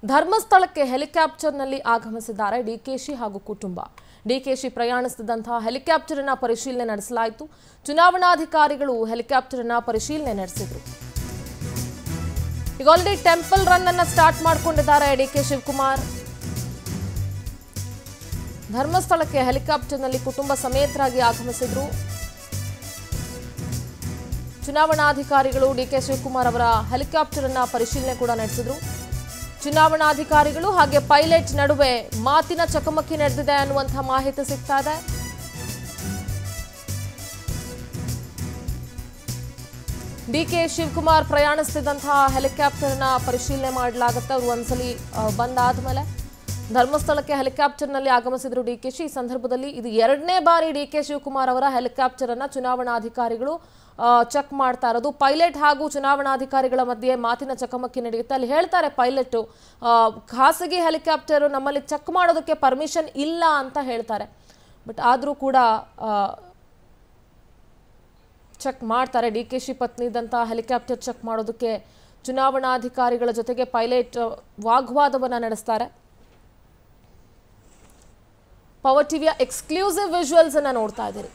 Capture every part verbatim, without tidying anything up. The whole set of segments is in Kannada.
ಧರ್ಮಸ್ಥಳಕ್ಕೆ ಹೆಲಿಕಾಪ್ಟರ್ನಲ್ಲಿ ಆಗಮಿಸಿದ್ದಾರೆ ಡಿಕೆಶಿ ಹಾಗೂ ಕುಟುಂಬ. ಡಿಕೆಶಿ ಪ್ರಯಾಣಿಸುತ್ತಿದ್ದಂತಹ ಹೆಲಿಕಾಪ್ಟರ್ ಅನ್ನು ಪರಿಶೀಲನೆ ನಡೆಸಲಾಯಿತು. ಚುನಾವಣಾಧಿಕಾರಿಗಳು ಹೆಲಿಕಾಪ್ಟರ್ ಅನ್ನು ಪರಿಶೀಲನೆ ನಡೆಸಿದರು. ಈಗ ಆಲ್ರೆಡಿ ಟೆಂಪಲ್ ರನ್ ಅನ್ನು ಸ್ಟಾರ್ಟ್ ಮಾಡಿಕೊಂಡಿದ್ದಾರೆ ಡಿಕೆ ಶಿವಕುಮಾರ್. ಧರ್ಮಸ್ಥಳಕ್ಕೆ ಹೆಲಿಕಾಪ್ಟರ್ನಲ್ಲಿ ಕುಟುಂಬ ಸಮೇತರಾಗಿ ಆಗಮಿಸಿದ್ರು. ಚುನಾವಣಾಧಿಕಾರಿಗಳು ಡಿಕೆ ಶಿವಕುಮಾರ್ ಅವರ ಹೆಲಿಕಾಪ್ಟರ್ ಅನ್ನು ಪರಿಶೀಲನೆ ಕೂಡ ನಡೆಸಿದ್ರು. ಚುನಾವಣಾಧಿಕಾರಿಗಳು ಹಾಗೆ ಪೈಲಟ್ ನಡುವೆ ಮಾತಿನ ಚಕಮಕಿ ನಡೆದಿದೆ ಅನ್ನುವಂತಹ ಮಾಹಿತಿ ಸಿಗ್ತಾ ಇದೆ. ಡಿಕೆ ಶಿವಕುಮಾರ್ ಪ್ರಯಾಣಿಸುತ್ತಿದ್ದಂತಹ ಹೆಲಿಕಾಪ್ಟರ್ ನ ಪರಿಶೀಲನೆ ಮಾಡಲಾಗುತ್ತೆ. ಅವರು ಒಂದ್ಸಲಿ ಬಂದಾದ ಮೇಲೆ ಧರ್ಮಸ್ಥಳಕ್ಕೆ ಹೆಲಿಕಾಪ್ಟರ್ನಲ್ಲಿ ಆಗಮಿಸಿದ್ರು ಡಿಕೆಶಿ. ಈ ಸಂದರ್ಭದಲ್ಲಿ ಇದು ಎರಡನೇ ಬಾರಿ ಡಿಕೆ ಶಿವಕುಮಾರ್ ಅವರ ಹೆಲಿಕಾಪ್ಟರ್ ಅನ್ನ ಚುನಾವಣಾಧಿಕಾರಿಗಳು ಚೆಕ್ ಮಾಡ್ತಾ ಇರೋದು. ಪೈಲಟ್ ಹಾಗೂ ಚುನಾವಣಾಧಿಕಾರಿಗಳ ಮಧ್ಯೆ ಮಾತಿನ ಚಕಮಕಿ ನಡೆಯುತ್ತೆ. ಅಲ್ಲಿ ಹೇಳ್ತಾರೆ ಪೈಲಟ್, ಖಾಸಗಿ ಹೆಲಿಕಾಪ್ಟರ್ ನಮ್ಮಲ್ಲಿ ಚೆಕ್ ಮಾಡೋದಕ್ಕೆ ಪರ್ಮಿಷನ್ ಇಲ್ಲ ಅಂತ ಹೇಳ್ತಾರೆ. ಬಟ್ ಆದರೂ ಕೂಡ ಚೆಕ್ ಮಾಡ್ತಾರೆ. ಡಿ ಕೆ ಶಿ ಪತ್ನಿ ಇದ್ದಂಥ ಹೆಲಿಕಾಪ್ಟರ್ ಚೆಕ್ ಮಾಡೋದಕ್ಕೆ ಚುನಾವಣಾಧಿಕಾರಿಗಳ ಜೊತೆಗೆ ಪೈಲಟ್ ವಾಗ್ವಾದವನ್ನು ನಡೆಸ್ತಾರೆ. ಪವರ್ ಟಿವಿಯ ಎಕ್ಸ್ಕ್ಲೂಸಿವ್ ವಿಜುವಲ್ಸ್ ಅನ್ನ ನೋಡ್ತಾ ಇದ್ದೀರಿ.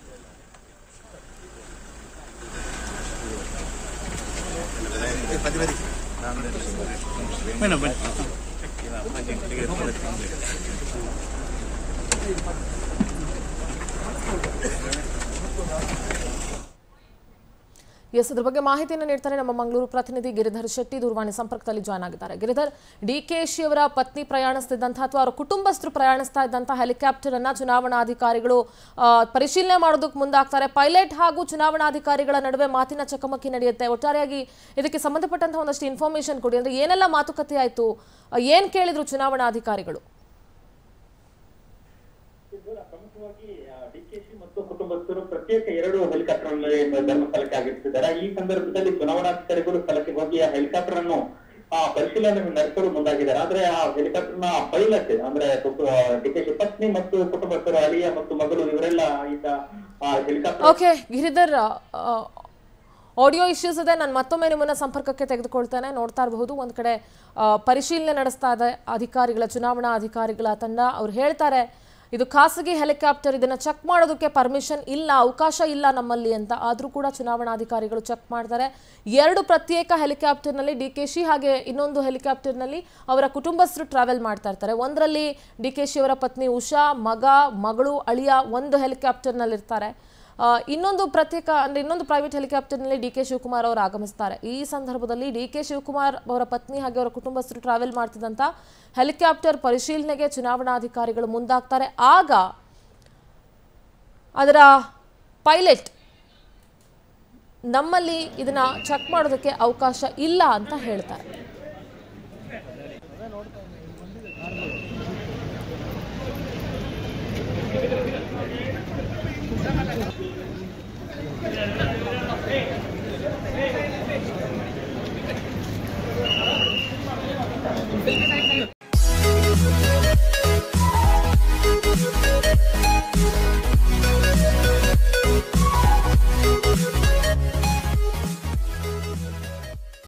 ಎಸ್, ಇದ್ರ ಬಗ್ಗೆ ಮಾಹಿತಿಯನ್ನು ನೀಡ್ತಾರೆ ನಮ್ಮ ಮಂಗಳೂರು ಪ್ರತಿನಿಧಿ ಗಿರಿಧರ್ ಶೆಟ್ಟಿ. ದೂರವಾಣಿ ಸಂಪರ್ಕದಲ್ಲಿ ಜಾಯ್ನ್ ಆಗಿದ್ದಾರೆ. ಗಿರಿಧರ್, ಡಿಕೆಶಿ ಅವರ ಪತ್ನಿ ಪ್ರಯಾಣಿಸ್ತಿದ್ದಂತಹ ಅಥವಾ ಅವರ ಕುಟುಂಬಸ್ಥರು ಪ್ರಯಾಣಿಸ್ತಾ ಇದ್ದಂತಹ ಹೆಲಿಕಾಪ್ಟರ್ ಅನ್ನ ಚುನಾವಣಾಧಿಕಾರಿಗಳು ಪರಿಶೀಲನೆ ಮಾಡೋದಕ್ಕೆ ಮುಂದಾಗ್ತಾರೆ. ಪೈಲಟ್ ಹಾಗೂ ಚುನಾವಣಾಧಿಕಾರಿಗಳ ನಡುವೆ ಮಾತಿನ ಚಕಮಕಿ ನಡೆಯುತ್ತೆ. ಒಟ್ಟಾರೆಯಾಗಿ ಇದಕ್ಕೆ ಸಂಬಂಧಪಟ್ಟಂತಹ ಒಂದಷ್ಟು ಇನ್ಫಾರ್ಮೇಶನ್ ಕೊಡಿ. ಅಂದ್ರೆ ಏನೆಲ್ಲ ಮಾತುಕತೆ ಆಯ್ತು, ಏನ್ ಕೇಳಿದ್ರು ಚುನಾವಣಾಧಿಕಾರಿಗಳು? ಡಿಕೆಶಿ ಮತ್ತು ಕುಟುಂಬಸ್ಥರು ಪ್ರತ್ಯೇಕ ಎರಡು ಹೆಲಿಕಾಪ್ಟರ್ ಧರ್ಮಸ್ಥಳಕ್ಕೆ ಆಗಮಿಸಿದ್ದಾರೆ. ಈ ಸಂದರ್ಭದಲ್ಲಿ ಚುನಾವಣಾಧಿಕಾರಿಗಳು ಸ್ಥಳಕ್ಕೆ ಹೋಗಿ ಆ ಹೆಲಿಕಾಪ್ಟರ್ ಅನ್ನು ಪರಿಶೀಲನೆ ನಡೆಸಲು ಮುಂದಾಗಿದ್ದಾರೆ. ಆದ್ರೆ ಆ ಹೆಲಿಕಾಪ್ಟರ್ ನ ಪೈಲಟ್ ಅಂದ್ರೆ ಡಿಕೆಶಿ ಪತ್ನಿ ಮತ್ತು ಕುಟುಂಬಸ್ಥರು, ಅಳಿಯ ಮತ್ತು ಮಗಳು ಇವರೆಲ್ಲ ಈಗ helicopter. Okay Giridhar, audio issues ಇದೆ. ನಾನು ಮತ್ತೊಮ್ಮೆ ನಿಮ್ಮನ್ನ ಸಂಪರ್ಕಕ್ಕೆ ತೆಗೆದುಕೊಳ್ತೇನೆ. ನೋಡ್ತಾ ಇರಬಹುದು, ಒಂದ್ ಕಡೆ ಪರಿಶೀಲನೆ ನಡೆಸ್ತಾ ಇದೆ ಅಧಿಕಾರಿಗಳ ಚುನಾವಣಾ ಅಧಿಕಾರಿಗಳ ತಂಡ. ಅವ್ರು ಹೇಳ್ತಾರೆ ಇದು ಖಾಸಗಿ ಹೆಲಿಕಾಪ್ಟರ್, ಇದನ್ನ ಚೆಕ್ ಮಾಡೋದಕ್ಕೆ ಪರ್ಮಿಷನ್ ಇಲ್ಲ, ಅವಕಾಶ ಇಲ್ಲ ನಮ್ಮಲ್ಲಿ ಅಂತ. ಆದರೂ ಕೂಡ ಚುನಾವಣಾಧಿಕಾರಿಗಳು ಚೆಕ್ ಮಾಡ್ತಾರೆ. ಎರಡು ಪ್ರತ್ಯೇಕ ಹೆಲಿಕಾಪ್ಟರ್ನಲ್ಲಿ ಡಿಕೆಶಿ ಹಾಗೆ ಇನ್ನೊಂದು ಹೆಲಿಕಾಪ್ಟರ್ನಲ್ಲಿ ಅವರ ಕುಟುಂಬಸ್ಥರು ಟ್ರಾವೆಲ್ ಮಾಡ್ತಾ ಇರ್ತಾರೆ. ಒಂದರಲ್ಲಿ ಡಿಕೆಶಿ ಅವರ ಪತ್ನಿ ಉಷಾ, ಮಗ, ಮಗಳು, ಅಳಿಯ ಒಂದು ಹೆಲಿಕಾಪ್ಟರ್ನಲ್ಲಿ ಇರ್ತಾರೆ. ಇನ್ನೊಂದು ಪ್ರತ್ಯೇಕ ಅಂದ್ರೆ ಇನ್ನೊಂದು ಪ್ರೈವೇಟ್ ಹೆಲಿಕಾಪ್ಟರ್ನಲ್ಲಿ ಡಿ ಕೆ ಶಿವಕುಮಾರ್ ಅವರು ಆಗಮಿಸ್ತಾರೆ. ಈ ಸಂದರ್ಭದಲ್ಲಿ ಡಿ ಕೆ ಶಿವಕುಮಾರ್ ಅವರ ಪತ್ನಿ ಹಾಗೆ ಅವರ ಕುಟುಂಬಸ್ಥರು ಟ್ರಾವೆಲ್ ಮಾಡ್ತಿದ್ದಂಥ ಹೆಲಿಕಾಪ್ಟರ್ ಪರಿಶೀಲನೆಗೆ ಚುನಾವಣಾಧಿಕಾರಿಗಳು ಮುಂದಾಗ್ತಾರೆ. ಆಗ ಅದರ ಪೈಲಟ್ ನಮ್ಮಲ್ಲಿ ಇದನ್ನ ಚೆಕ್ ಮಾಡೋದಕ್ಕೆ ಅವಕಾಶ ಇಲ್ಲ ಅಂತ ಹೇಳ್ತಾರೆ.